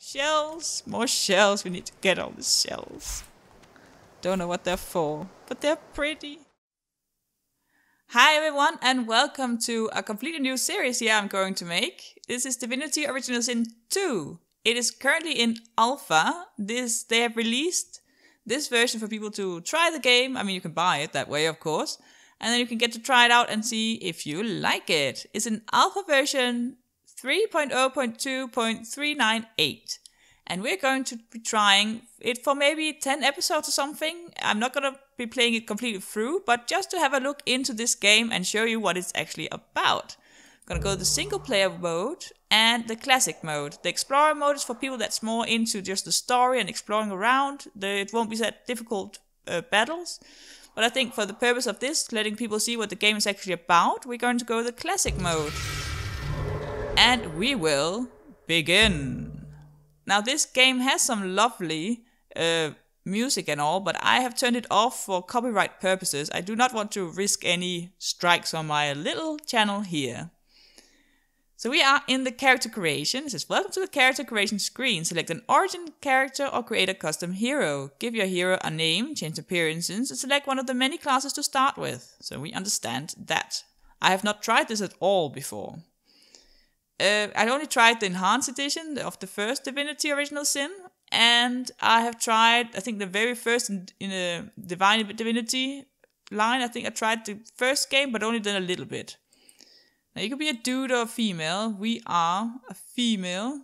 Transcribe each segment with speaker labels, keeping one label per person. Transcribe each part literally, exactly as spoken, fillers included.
Speaker 1: Shells! More shells. We need to get all the shells. Don't know what they're for, but they're pretty. Hi everyone and welcome to a completely new series here I'm going to make. This is Divinity Original Sin two. It is currently in alpha. This They have released this version for people to try the game. I mean, you can buy it that way, of course. And then you can get to try it out and see if you like it. It's an alpha version three point zero point two point three nine eight. And we're going to be trying it for maybe ten episodes or something. I'm not going to be playing it completely through, but just to have a look into this game and show you what it's actually about. I'm going to go to the single player mode and the classic mode. The explorer mode is for people that's more into just the story and exploring around. It won't be that difficult uh, battles. But I think for the purpose of this, letting people see what the game is actually about, we're going to go to the classic mode. And we will begin. Now this game has some lovely uh, music and all, but I have turned it off for copyright purposes. I do not want to risk any strikes on my little channel here. So we are in the character creation. It says, welcome to the character creation screen. Select an origin character or create a custom hero. Give your hero a name, change appearances, and select one of the many classes to start with. So we understand that. I have not tried this at all before. Uh, I only tried the enhanced edition of the first Divinity Original Sin, and I have tried, I think the very first in, in a Divine Divinity line, I think I tried the first game, but only done a little bit. Now you can be a dude or a female. We are a female.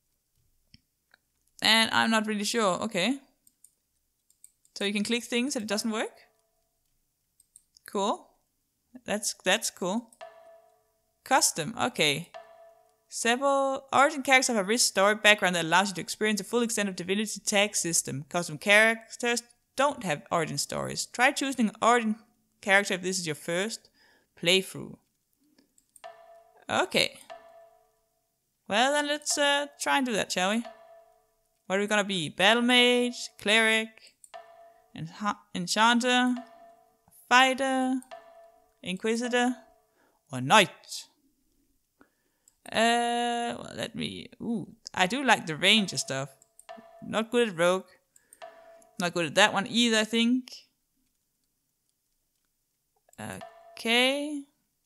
Speaker 1: And I'm not really sure. Okay. So you can click things and it doesn't work. Cool. That's that's cool. Custom. Okay. Several origin characters have a rich story background that allows you to experience the full extent of Divinity tag system. Custom characters don't have origin stories. Try choosing an origin character if this is your first playthrough. Okay. Well then let's uh, try and do that, shall we? What are we gonna be? Battle mage, cleric, enha enchanter, fighter, inquisitor, or knight? Uh, well, let me... Ooh, I do like the ranger stuff. Not good at rogue. Not good at that one either, I think. Okay.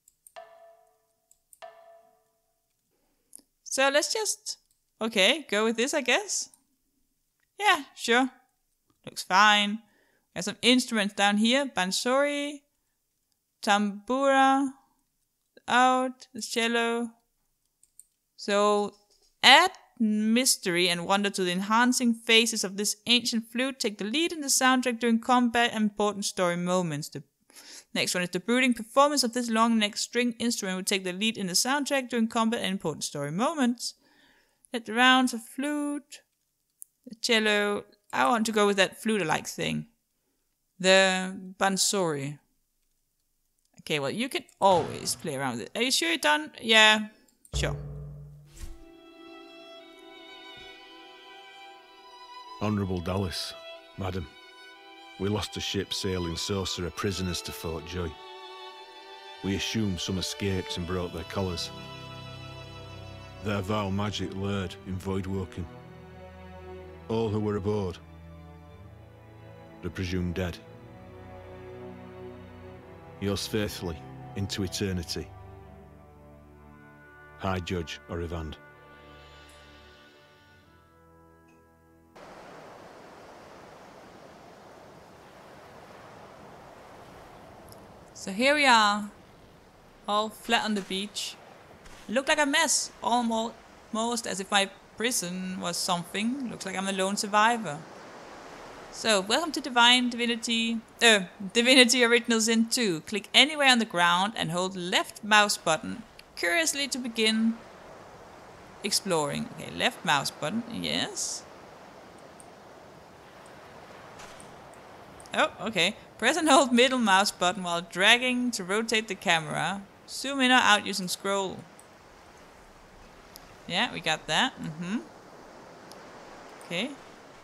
Speaker 1: So let's just... Okay, go with this, I guess. Yeah, sure. Looks fine. Got some instruments down here. Bansuri, tambura, out, the cello. So, add mystery and wonder to the enhancing phases of this ancient flute. Take the lead in the soundtrack during combat and important story moments. The next one is the brooding performance of this long-necked string instrument will take the lead in the soundtrack during combat and important story moments. Let the rounds of flute, the cello. I want to go with that flute-like thing. The bansuri. Okay, well, you can always play around with it. Are you sure you're done? Yeah, sure.
Speaker 2: Honourable Dallas, Madam, we lost a ship sailing Sorcerer prisoners to Fort Joy. We assume some escaped and broke their collars. Their vile magic lured in Voidwoken. All who were aboard are presumed dead. Yours faithfully, into eternity. High Judge Orivand.
Speaker 1: So here we are, all flat on the beach. Look like a mess, almost as if my prison was something. Looks like I'm a lone survivor. So, welcome to Divine Divinity, uh, Divinity Original Sin two. Click anywhere on the ground and hold the left mouse button curiously to begin exploring. Okay, left mouse button, yes. Oh, okay. Press and hold middle mouse button while dragging to rotate the camera. Zoom in or out using scroll. Yeah, we got that. Mm-hmm. Okay.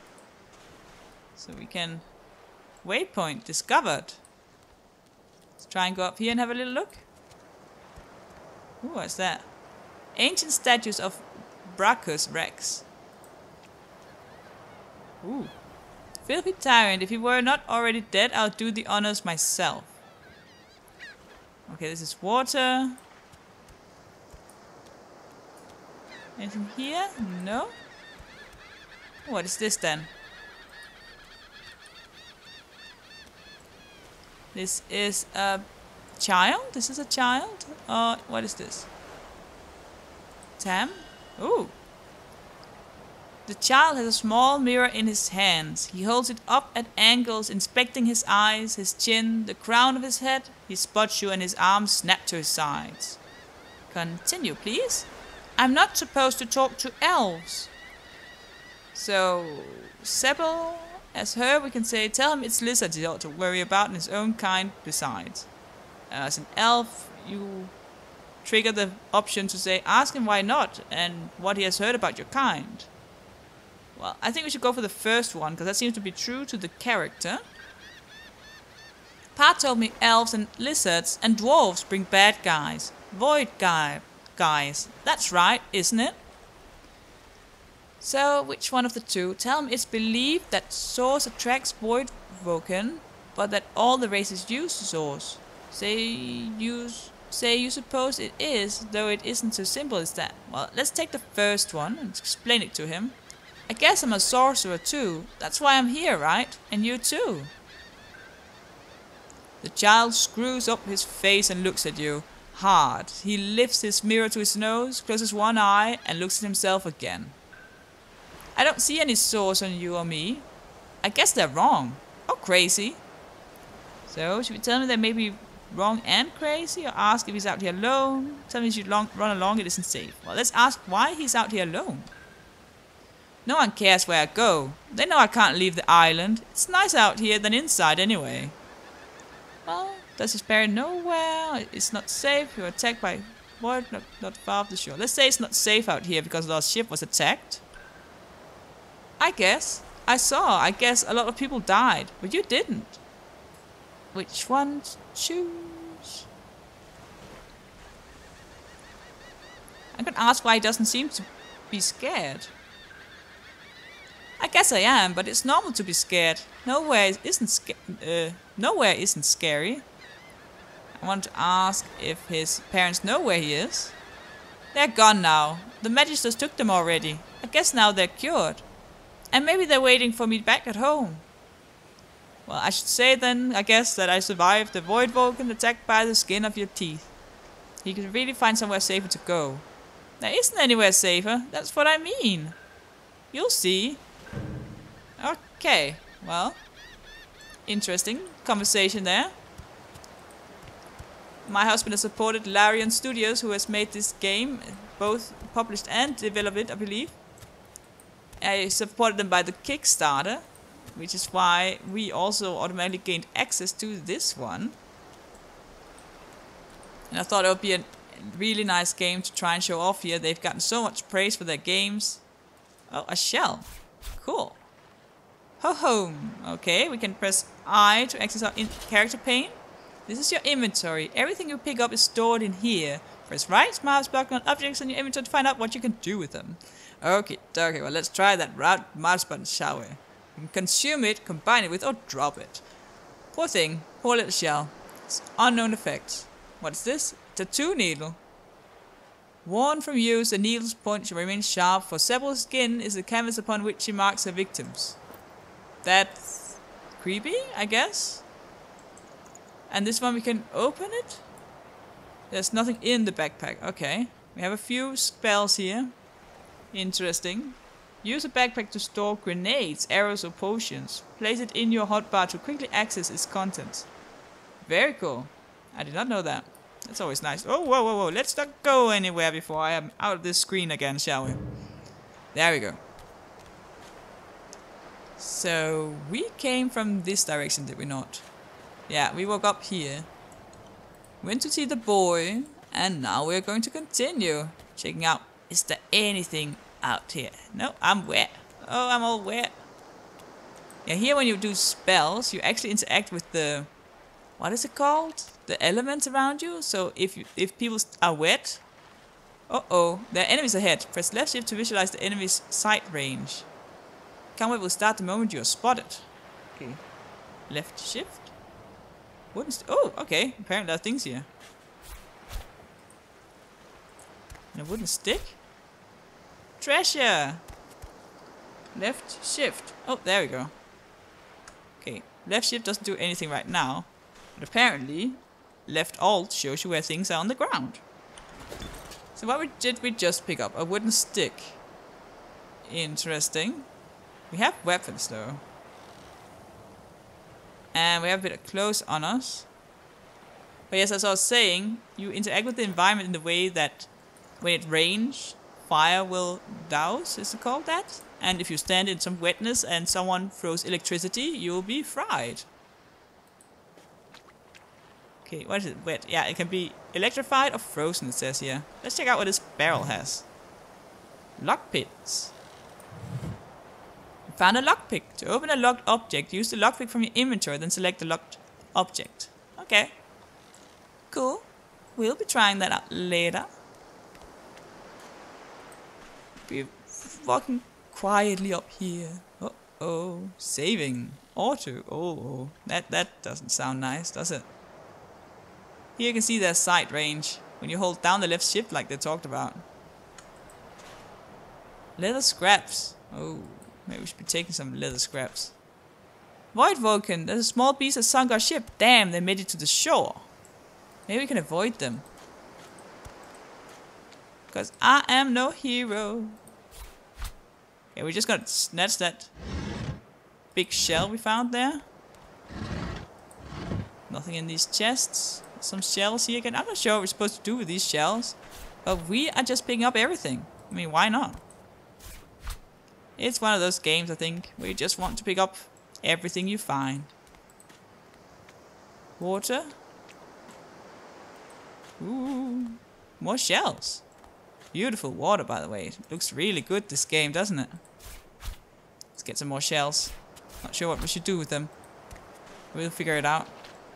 Speaker 1: So we can... Waypoint discovered. Let's try and go up here and have a little look. Ooh, what's that? Ancient statues of Brachus Rex. Ooh. Filthy tyrant. If he were not already dead, I'll do the honors myself. Okay, this is water. Anything here? No? What is this then? This is a child? This is a child? Uh, what is this? Tam? Ooh. The child has a small mirror in his hands. He holds it up at angles, inspecting his eyes, his chin, the crown of his head. He spots you and his arms snap to his sides. Continue, please. I'm not supposed to talk to elves. So, Sebile, as her, we can say, tell him it's lizards he ought to worry about and his own kind besides. As an elf, you trigger the option to say, ask him why not, and what he has heard about your kind. Well, I think we should go for the first one, because that seems to be true to the character. Pa told me elves and lizards and dwarves bring bad guys. Void guy guys. That's right, isn't it? So, which one of the two? Tell him it's believed that Source attracts Void Vulcan, but that all the races use Source. Say you, say you suppose it is, though it isn't so simple as that. Well, let's take the first one and explain it to him. I guess I'm a sorcerer too. That's why I'm here, right? And you too. The child screws up his face and looks at you. Hard. He lifts his mirror to his nose, closes one eye, and looks at himself again. I don't see any sores on you or me. I guess they're wrong. Or crazy. So, should we tell him they may be wrong and crazy? Or ask if he's out here alone? Tell him he should long run along, it isn't safe. Well, let's ask why he's out here alone. No one cares where I go. They know I can't leave the island. It's nicer out here than inside anyway. Well, does his parent know where? It's not safe. You're attacked by void not, not far off the shore. Let's say it's not safe out here because our ship was attacked. I guess. I saw. I guess a lot of people died. But you didn't. Which one to choose? I can ask why he doesn't seem to be scared. I guess I am, but it's normal to be scared. Nowhere isn't sca uh, nowhere isn't scary. I want to ask if his parents know where he is. They're gone now. The magisters took them already. I guess now they're cured. And maybe they're waiting for me back at home. Well, I should say then, I guess, that I survived the Void Vulcan attacked by the skin of your teeth. He could really find somewhere safer to go. There isn't anywhere safer. That's what I mean. You'll see. Okay, well, interesting conversation there. My husband has supported Larian Studios, who has made this game, both published and developed it, I believe. I supported them by the Kickstarter, which is why we also automatically gained access to this one. And I thought it would be a really nice game to try and show off here. They've gotten so much praise for their games. Oh, a shell. Cool. Ho home. Okay, we can press I to access our in character pane. This is your inventory. Everything you pick up is stored in here. Press right mouse button on objects in your inventory to find out what you can do with them. Okay, okay, well let's try that right mouse button, shall we? You can consume it, combine it with, or drop it. Poor thing. Poor little shell. It's unknown effects. What's this? Tattoo needle. Worn from use, the needle's point should remain sharp, for Sebile's skin is the canvas upon which she marks her victims. That's creepy, I guess. And this one we can open it? There's nothing in the backpack. Okay. We have a few spells here. Interesting. Use a backpack to store grenades, arrows or potions. Place it in your hotbar to quickly access its contents. Very cool. I did not know that. That's always nice. Oh, whoa, whoa, whoa. Let's not go anywhere before I am out of this screen again, shall we? There we go. So, we came from this direction, did we not? Yeah, we woke up here. Went to see the boy. And now we're going to continue. Checking out, is there anything out here? No, I'm wet. Oh, I'm all wet. Yeah, here when you do spells, you actually interact with the... What is it called? The elements around you. So if you, if people are wet... Uh-oh, there are enemies ahead. Press left shift to visualize the enemy's sight range. combat will start the moment you are spotted. Okay. Left shift. Wooden st oh, okay. Apparently there are things here. And a wooden stick. Treasure! Left shift. Oh, there we go. Okay. Left shift doesn't do anything right now. But apparently, left alt shows you where things are on the ground. So what we, did we just pick up? A wooden stick. Interesting. We have weapons though. And we have a bit of clothes on us. But yes, as I was saying, you interact with the environment in the way that when it rains, fire will douse, is it called that? And if you stand in some wetness and someone throws electricity, you'll be fried. Okay, what is it? Wet. Yeah, it can be electrified or frozen, it says here. Let's check out what this barrel has. Lock pits. Found a lockpick. To open a locked object, use the lockpick from your inventory, then select the locked object. Okay. Cool. We'll be trying that out later. Be walking quietly up here. Uh oh. Saving. Auto. Oh, that, that doesn't sound nice, does it? Here you can see their sight range when you hold down the left shift like they talked about. Leather scraps. Oh. Maybe we should be taking some leather scraps. Void Vulcan. There's a small piece that sunk our ship. Damn, they made it to the shore. Maybe we can avoid them. Because I am no hero. Okay, we're just gonna snatch that big shell we found there. Nothing in these chests. Some shells here again. I'm not sure what we're supposed to do with these shells. But we are just picking up everything. I mean, why not? It's one of those games, I think, where you just want to pick up everything you find. Water. Ooh. More shells. Beautiful water, by the way. It looks really good, this game, doesn't it? Let's get some more shells. Not sure what we should do with them. We'll figure it out.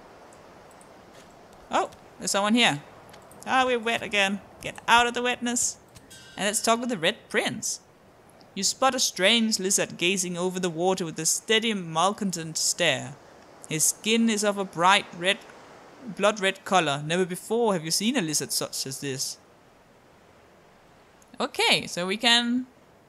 Speaker 1: Oh, there's someone here. Ah, we're wet again. Get out of the wetness. And let's talk with the Red Prince. You spot a strange lizard gazing over the water with a steady, malcontent stare. His skin is of a bright red, blood red color. Never before have you seen a lizard such as this. Okay, so we can...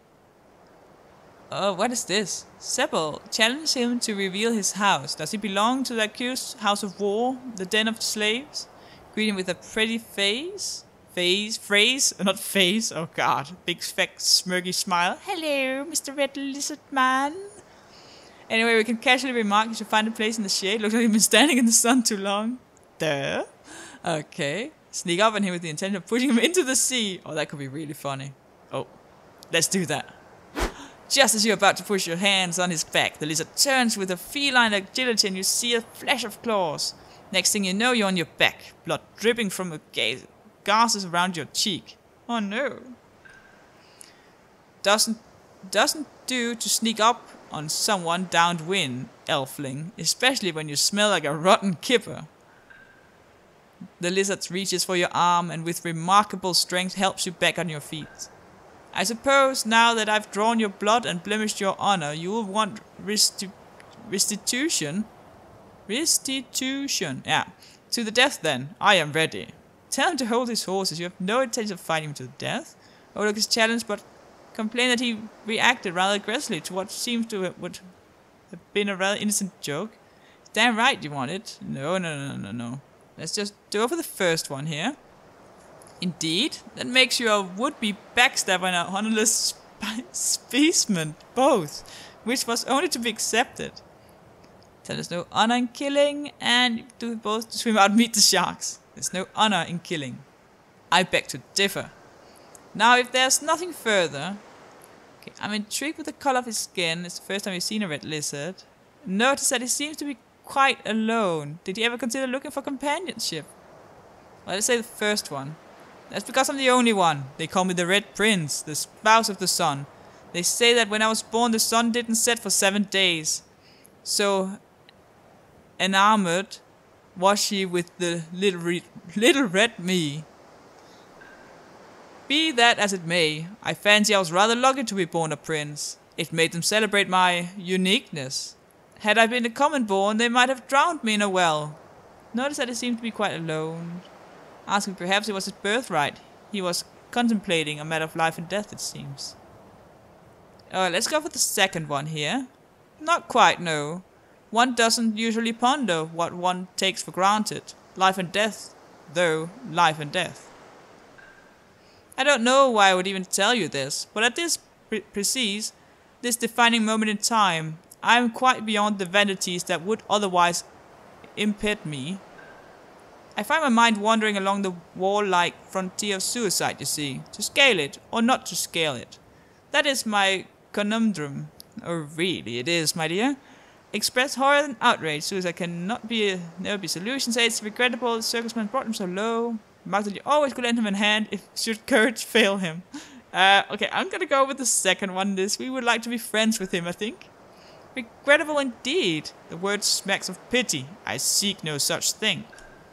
Speaker 1: Oh, what is this? Sebile, challenge him to reveal his house. Does he belong to the accused house of war, the den of slaves? Greet him with a pretty face. Face, phrase, not face, oh god, big fat smirky smile. Hello, Mister Red Lizard Man. Anyway, we can casually remark you should find a place in the shade. Looks like you've been standing in the sun too long. Duh. Okay. Sneak up on him with the intention of pushing him into the sea. Oh, that could be really funny. Oh, let's do that. Just as you're about to push your hands on his back, the lizard turns with a feline agility and you see a flash of claws. Next thing you know, you're on your back, blood dripping from a gaze. Gases around your cheek. Oh no. Doesn't doesn't do to sneak up on someone downwind, elfling, especially when you smell like a rotten kipper. The lizard reaches for your arm and with remarkable strength helps you back on your feet. I suppose now that I've drawn your blood and blemished your honor, you will want resti restitution? Restitution, yeah. To the death then. I am ready. Tell him to hold his horses. You have no intention of fighting him to the death. Olok is challenged, but complained that he reacted rather aggressively to what seems to have, would have been a rather innocent joke. Damn right you want it. No, no, no, no, no. Let's just do it for the first one here. Indeed, that makes you a would-be backstabber and a honorless specimen, both, which was only to be accepted. Tell us no honor in killing, and do both to swim out and meet the sharks. There's no honor in killing. I beg to differ. Now, if there's nothing further... Okay, I'm intrigued with the color of his skin. It's the first time we've seen a red lizard. Notice that he seems to be quite alone. Did he ever consider looking for companionship? Well, let's say the first one. That's because I'm the only one. They call me the Red Prince, the spouse of the sun. They say that when I was born, the sun didn't set for seven days. So, enamored was she with the little, re little red me. Be that as it may, I fancy I was rather lucky to be born a prince. It made them celebrate my uniqueness. Had I been a common born, they might have drowned me in a well. Notice that he seemed to be quite alone. Asking perhaps it was his birthright. He was contemplating a matter of life and death, it seems. Uh, let's go for the second one here. Not quite, no. One doesn't usually ponder what one takes for granted. Life and death, though, life and death. I don't know why I would even tell you this, but at this pre precise, this defining moment in time, I am quite beyond the vanities that would otherwise impede me. I find my mind wandering along the wall-like frontier of suicide, you see. To scale it, or not to scale it. That is my conundrum. Oh, really, it is, my dear. Express horror and outrage. Suicide cannot be a, never be a solution. Say it's regrettable the circumstance brought him so low. Remark that you always could lend him a hand if should courage fail him. Uh, okay, I'm gonna go with the second one. This we would like to be friends with him, I think. Regrettable indeed. The word smacks of pity. I seek no such thing.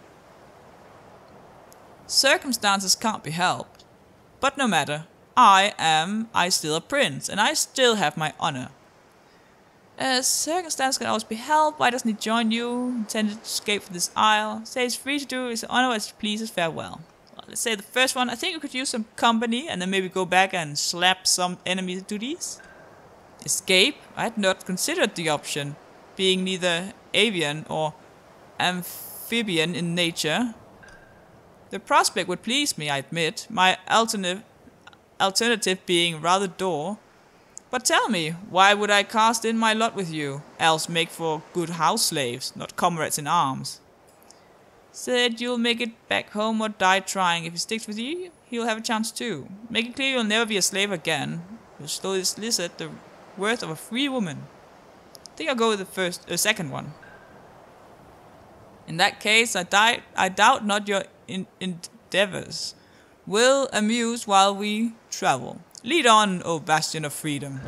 Speaker 1: Circumstances can't be helped. But no matter. I am, I still a prince, and I still have my honor. Uh, circumstances can always be helped. Why doesn't he join you? Intended to escape from this isle. Say he's free to do his honor as he pleases. Farewell. Well, let's say the first one. I think we could use some company, and then maybe go back and slap some enemies to these. Escape? I had not considered the option, being neither avian or amphibian in nature. The prospect would please me, I admit, my alternative, alternative being rather dull. But tell me, why would I cast in my lot with you, else make for good house slaves, not comrades in arms? Said you'll make it back home or die trying. If he sticks with you, he'll have a chance too. Make it clear you'll never be a slave again. You'll slowly solicit the worth of a free woman. I think I'll go with the first, the uh, second one. In that case, I, die, I doubt not your in endeavors will amuse while we travel. Lead on, O bastion of freedom.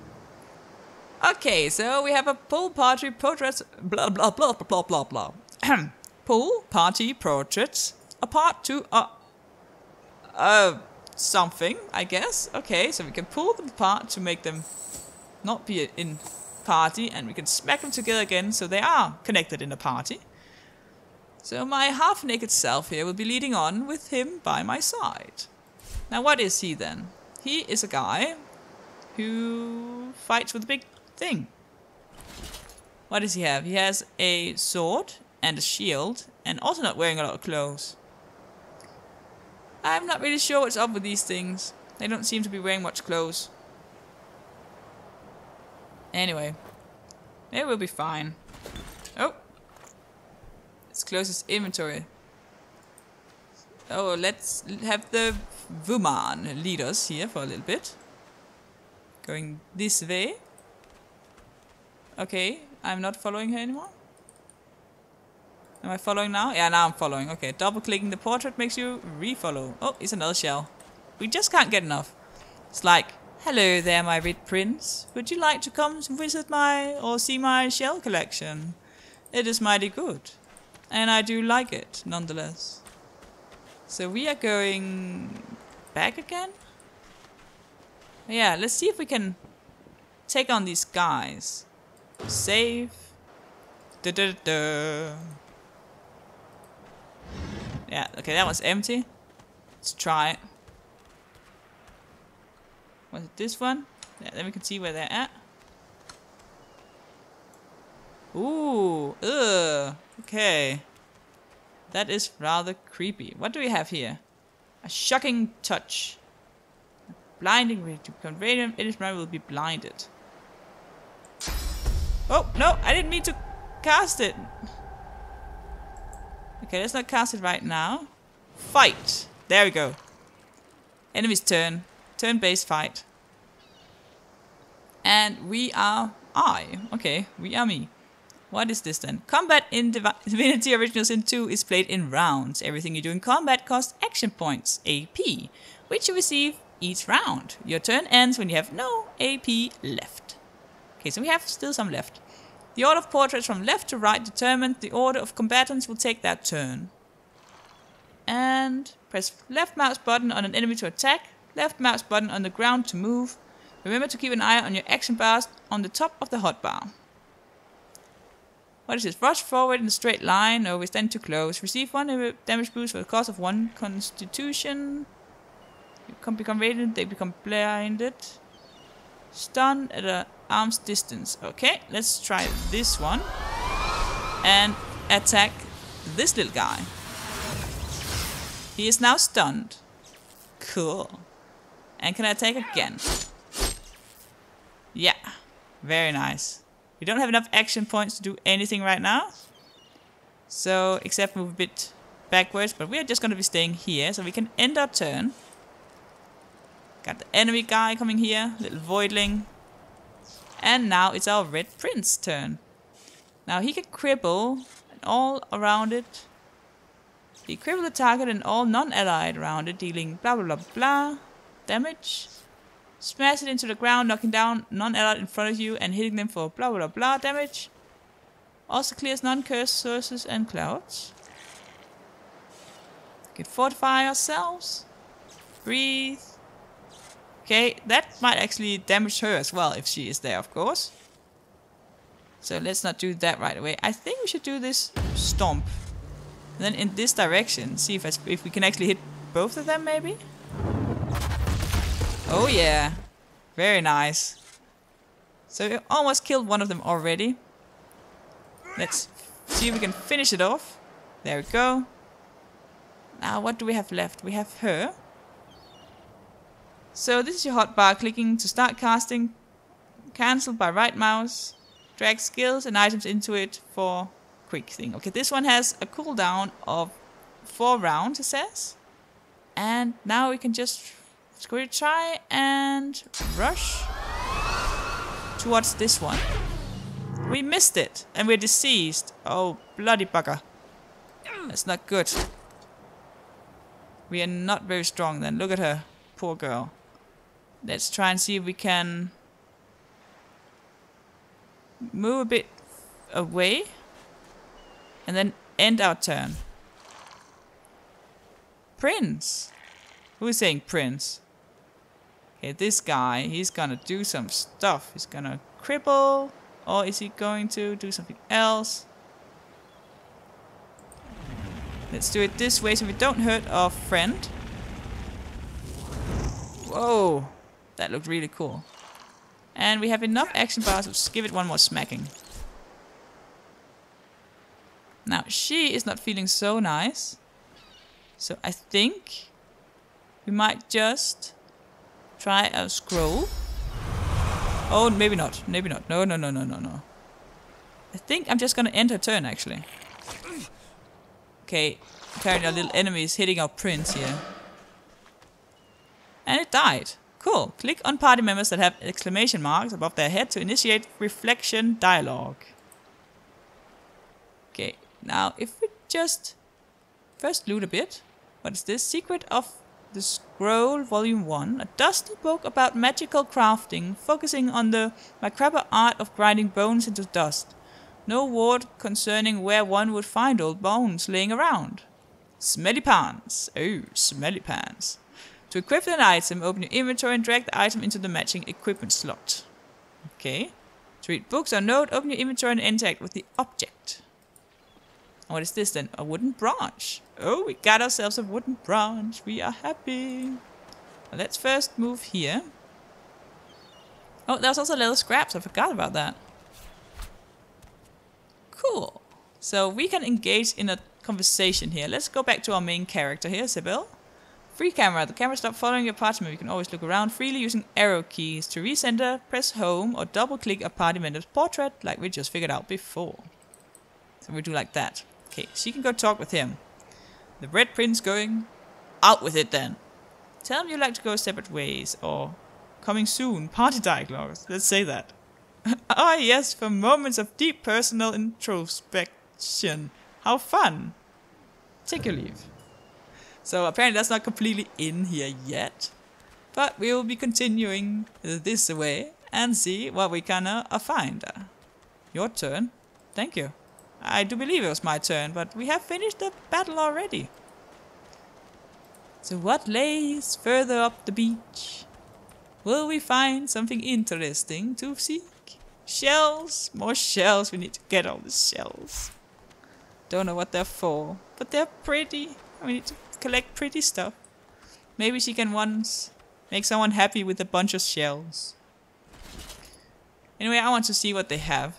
Speaker 1: Okay, so we have a pool party portraits. Blah blah blah blah blah blah. Pool party portraits. A part to uh, uh something, I guess. Okay, so we can pull them apart to make them not be in party, and we can smack them together again so they are connected in a party. So my half-naked self here will be leading on with him by my side. Now what is he then? He is a guy who fights with a big thing. What does he have? He has a sword and a shield, and also not wearing a lot of clothes. I'm not really sure what's up with these things. They don't seem to be wearing much clothes. Anyway, maybe we'll be fine. Oh! Let's close his inventory. Oh, let's have the woman lead us here for a little bit. Going this way. Okay, I'm not following her anymore. Am I following now? Yeah, now I'm following. Okay, double clicking the portrait makes you refollow. Oh, it's another shell. We just can't get enough. It's like, hello there, my red prince. Would you like to come visit my or see my shell collection? It is mighty good. And I do like it, nonetheless. So we are going back again? Yeah, let's see if we can take on these guys. Save. Da da da. Yeah, okay, that one's empty. Let's try it. Was it this one? Yeah, then we can see where they're at. Ooh, ugh. Okay. That is rather creepy. What do we have here? A shocking touch. A blinding ray to convey them. It is right will be blinded. Oh, no, I didn't mean to cast it. Okay, let's not cast it right now. Fight. There we go. Enemy's turn. Turn-based fight. And we are I. Okay, we are me. What is this then? Combat in Divi Divinity Original Sin two is played in rounds. Everything you do in combat costs action points, A P, which you receive each round. Your turn ends when you have no A P left. Okay, so we have still some left. The order of portraits from left to right determines the order of combatants will take their turn. And press left mouse button on an enemy to attack, left mouse button on the ground to move. Remember to keep an eye on your action bars on the top of the hotbar. What is this? Rush forward in a straight line. No, we stand too close. Receive one damage boost for the cost of one constitution. You can become radiant, they become blinded. Stunned at an arm's distance. Okay, let's try this one. And attack this little guy. He is now stunned. Cool. And can I attack again? Yeah. Very nice. We don't have enough action points to do anything right now. So, except move a bit backwards. But we are just going to be staying here. So we can end our turn. Got the enemy guy coming here. Little voidling. And now it's our red prince turn. Now he can cripple all around it. He cripple the target and all non-allied around it, dealing blah blah blah blah damage. Smash it into the ground, knocking down non-allied in front of you and hitting them for blah blah blah damage. Also clears non-cursed sources and clouds. Can fortify ourselves. Breathe. Okay, that might actually damage her as well if she is there, of course. So let's not do that right away. I think we should do this stomp. And then in this direction, see if, I, if we can actually hit both of them maybe. Oh yeah, very nice. So we almost killed one of them already. Let's see if we can finish it off. There we go. Now what do we have left? We have her. So this is your hotbar. Clicking to start casting. Cancel by right mouse. Drag skills and items into it for quick thing. Okay, this one has a cooldown of four rounds, it says. And now we can just screw try and rush towards this one. We missed it and we're deceased. Oh, bloody bugger. That's not good. We are not very strong then. Look at her. Poor girl. Let's try and see if we can move a bit away and then end our turn. Prince. Who is saying Prince? Okay, this guy, he's gonna do some stuff. He's gonna cripple, or is he going to do something else? Let's do it this way so we don't hurt our friend. Whoa, that looked really cool. And we have enough action bars, let's give it one more smacking. Now, she is not feeling so nice. So I think we might just try a scroll. Oh, maybe not. Maybe not. No, no, no, no, no, no. I think I'm just gonna end her turn, actually. Okay, apparently our little enemy is hitting our prince here. And it died. Cool. Click on party members that have exclamation marks above their head to initiate reflection dialogue. Okay, now if we just first loot a bit. What is this? Secret of the Scroll, Volume one. A dusty book about magical crafting, focusing on the macabre art of grinding bones into dust. No word concerning where one would find old bones laying around. Smelly pants. Oh, smelly pants. To equip an item, open your inventory and drag the item into the matching equipment slot. Okay. To read books or note, open your inventory and interact with the object. What is this then? A wooden branch. Oh, we got ourselves a wooden branch. We are happy. Well, let's first move here. Oh, there's also little scraps. I forgot about that. Cool. So we can engage in a conversation here. Let's go back to our main character here, Sebile. Free camera. The camera stops following your party member. You can always look around freely using arrow keys. To recenter, press home or double click a party member's portrait like we just figured out before. So we do like that. Okay, she can go talk with him. The Red Prince going out with it then. Tell him you like to go separate ways or coming soon, party dialogues. Let's say that. Ah yes, for moments of deep personal introspection. How fun. Take your leave. So apparently that's not completely in here yet. But we will be continuing this way and see what we can uh, find. Your turn. Thank you. I do believe it was my turn, but we have finished the battle already. So what lays further up the beach? Will we find something interesting to seek? Shells, more shells. We need to get all the shells. Don't know what they're for, but they're pretty. We need to collect pretty stuff. Maybe she can once make someone happy with a bunch of shells. Anyway, I want to see what they have.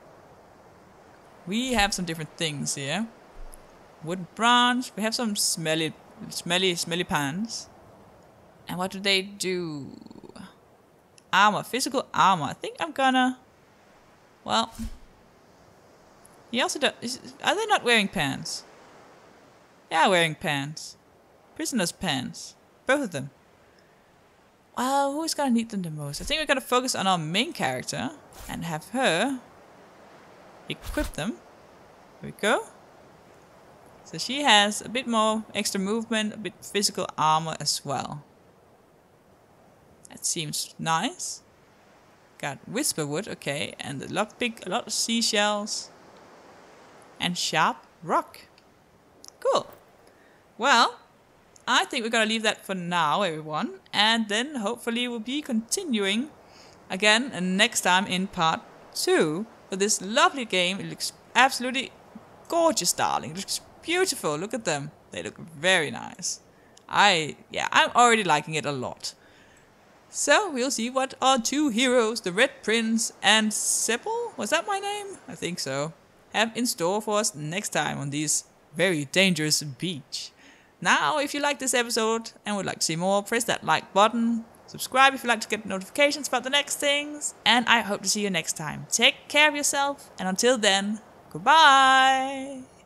Speaker 1: We have some different things here. Wood branch. We have some smelly, smelly, smelly pans. And what do they do? Armor, physical armor. I think I'm gonna. Well, he also does. Is, are they not wearing pants? Yeah, wearing pants. Prisoners' pants. Both of them. Well, who is gonna need them the most? I think we're gonna focus on our main character and have her equip them. There we go. So she has a bit more extra movement, a bit physical armor as well. That seems nice. Got whisperwood, okay, and a lockpick, a lot of seashells, and sharp rock. Cool. Well, I think we're gonna leave that for now, everyone, and then hopefully we'll be continuing again next time in part two for this lovely game. It looks absolutely gorgeous, darling. It looks beautiful. Look at them. They look very nice. I, yeah, I'm already liking it a lot. So we'll see what our two heroes, the Red Prince and Sebile, was that my name? I think so, have in store for us next time on this very dangerous beach. Now, if you like this episode and would like to see more, press that like button. Subscribe if you'd like to get notifications about the next things. And I hope to see you next time. Take care of yourself, and until then, goodbye!